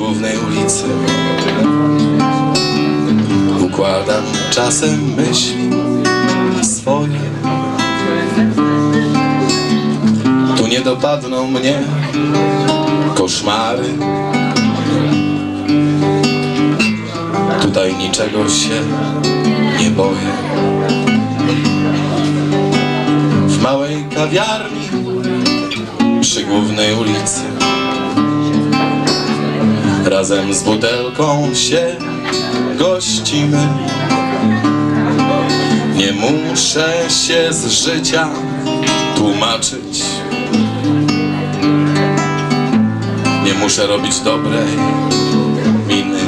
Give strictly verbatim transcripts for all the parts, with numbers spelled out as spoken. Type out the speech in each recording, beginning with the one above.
głównej ulicy. Układam czasem myśli swoje. Tu nie dopadną mnie koszmary. Tutaj niczego się nie boję. W małej kawiarni przy głównej ulicy razem z butelką się gościmy. Nie muszę się z życia tłumaczyć. Nie muszę robić dobrej miny.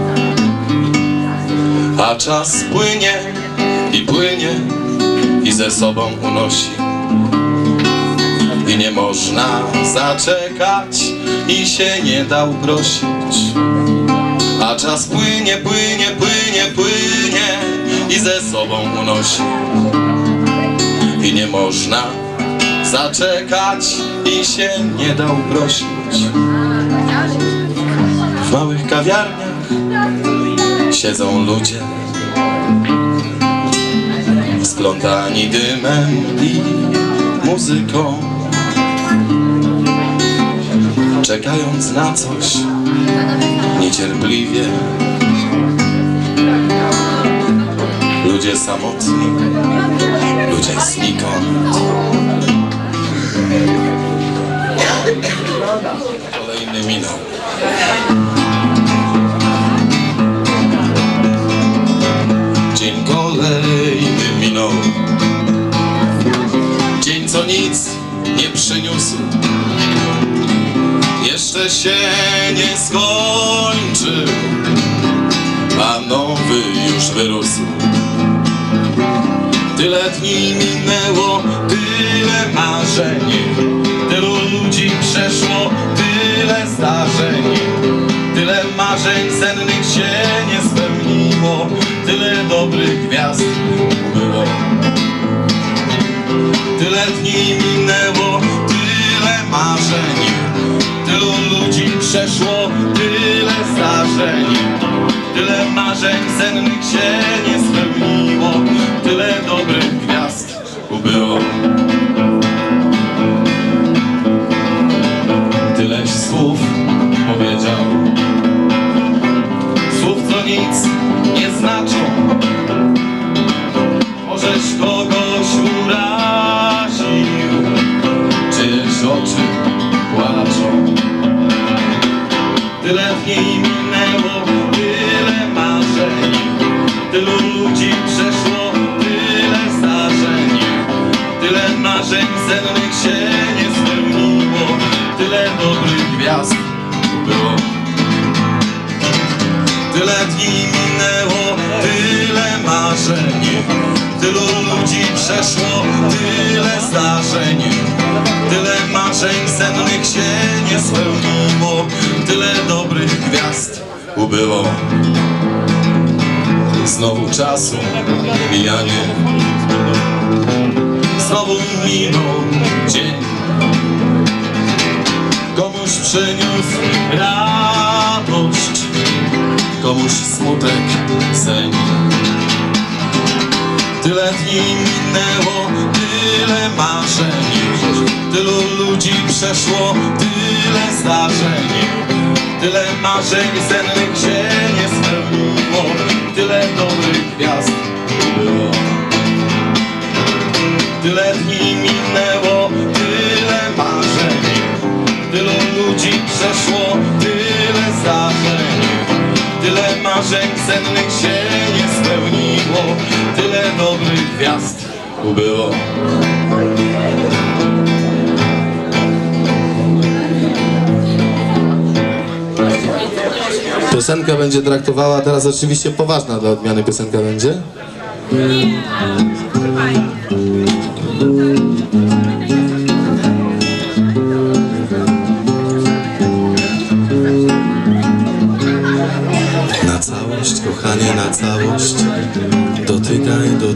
A czas płynie i płynie i ze sobą unosi. I nie można zaczekać i się nie da uprosić. A czas płynie, płynie, płynie, płynie i ze sobą unosi. I nie można zaczekać i się nie da uprosić. W małych kawiarniach siedzą ludzie splątani dymem i muzyką, czekając na coś niecierpliwie. Ludzie samotni, ludzie znikąd. Kolejny minął. Dzień kolejny minął. Dzień, co nic nie przyniósł, jeszcze się nie skończył, a nowy już wyrósł. Tyle dni minęło, tyle marzeń, tylu ludzi przeszło, tyle zdarzeń. Tyle marzeń sennych się nie spełniło, tyle dobrych gwiazd było. Tyle dni minęło, tyle marzeń, tylu ludzi przeszło, tyle zdarzeń. Tyle marzeń sennych się nie spełniło, tyle dobrych gwiazd ubyło. Tyleś słów powiedział, słów, co nic nie znaczą. Możeś kogoś uraził, czyjeś oczy płaczą. Tyle dni minęło, tyle marzeń, tylu ludzi przeszło, tyle zdarzeń. Tyle marzeń sennych się nie spełniło, tyle dobrych gwiazd było. Tyle dni minęło, tyle marzeń, tylu ludzi przeszło, tyle zdarzeń. Tyle marzeń sennych się nie spełniło, tyle dobrych gwiazd ubyło. Znowu czasu mijanie, znowu minął dzień. Komuś przyniósł radość, komuś smutek sen. Tyle dni minęło, tyle marzeń, tylu ludzi przeszło, tyle zdarzeń. Tyle marzeń sennych się nie spełniło, tyle dobrych gwiazd było. Tyle dni minęło, tyle marzeń, tylu ludzi przeszło, tyle zdarzeń. Tyle marzeń sennych się nie spełniło, tyle dobrych gwiazd ubyło. Piosenka będzie traktowała, teraz oczywiście poważna dla odmiany piosenka będzie. Na całość, kochanie, na całość. Dotykaj, dotykaj.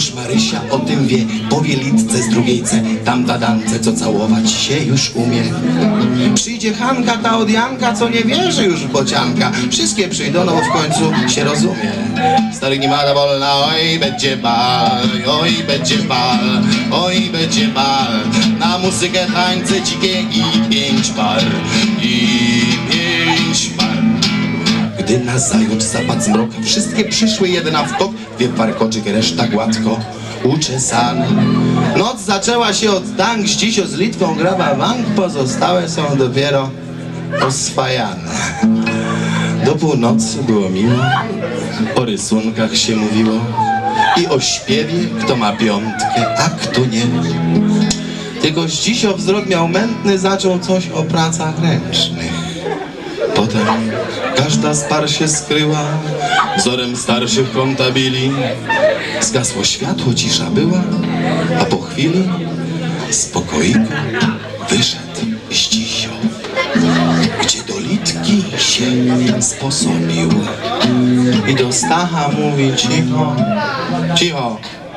Już Marysia o tym wie, powie Litce z drugiej C, tamta Dance, co całować się już umie. Przyjdzie Hanka, ta od Janka, co nie wierzy już w bocianka. Wszystkie przyjdą, no bo w końcu się rozumie. Stary gmada wolna, oj będzie bal, oj będzie bal, oj będzie bal. Na muzykę, tańce dzikie i pięć par, i pięć par. Gdy na zajutrz zapadł zmrok, wszystkie przyszły jedna w tok, wie warkoczyk, reszta gładko uczesane. Noc zaczęła się od tank, Zdzisio z Litwą graba bank, pozostałe są dopiero oswajane. Do północy było miło, o rysunkach się mówiło i o śpiewie, kto ma piątkę, a kto nie. Tylko Zdzisio wzrok miał mętny, zaczął coś o pracach ręcznych. Potem każda z par się skryła wzorem starszych kontabili. Zgasło światło, cisza była, a po chwili z pokoiku wyszedł Zdzisio, gdzie do Litki się sposobił. I do Stacha mówi cicho, cicho.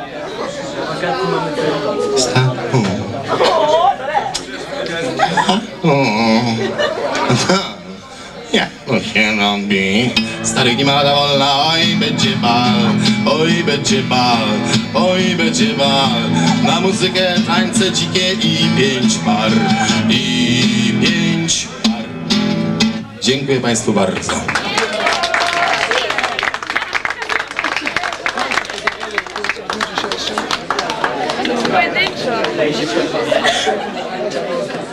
Stachu. Jak to się robi? Stary gmada wolna, oj będzie bal, oj będzie bal, oj będzie bal. Na muzykę, tańce dzikie i pięć par, i pięć par. Dziękuję Państwu bardzo. Pojedynczo.